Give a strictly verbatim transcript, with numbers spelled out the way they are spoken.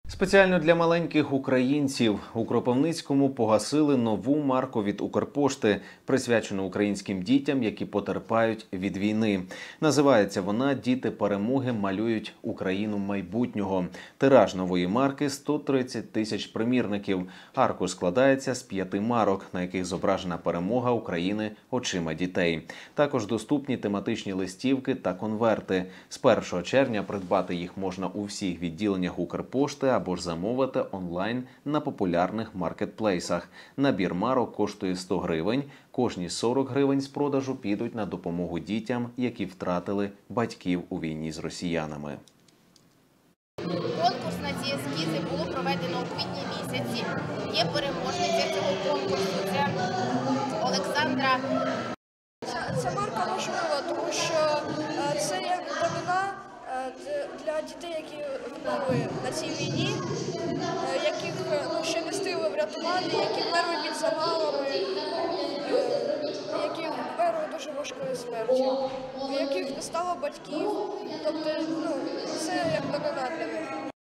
Спеціально для маленьких українців у Кропивницькому погасили нову марку від Укрпошти, присвячену українським дітям, які потерпають від війни. Називається вона «Діти перемоги малюють Україну майбутнього». Тираж нової марки – сто тридцять тисяч примірників. Аркуш складається з п'яти марок, на яких зображена перемога України очима дітей. Також доступні тематичні листівки та конверти. З першого червня придбати їх можна у всіх відділеннях Укрпошти або ж замовити онлайн на популярних маркетплейсах. Набір марок коштує сто гривень. Кожні сорок гривень з продажу підуть на допомогу дітям, які втратили батьків у війні з росіянами. Конкурс на ці ескізи було проведено у квітні місяці. Є переможниця цього конкурсу – це Олександра. Ця, ця марка важлива, тому що це як данина для дітей, які вмерли на цій війні, яких ну, ще не встигли врятувати, які вмерли під завалами, які вмерли дуже важкою смертю, у яких не стало батьків. Тобто, ну, це як данина для них.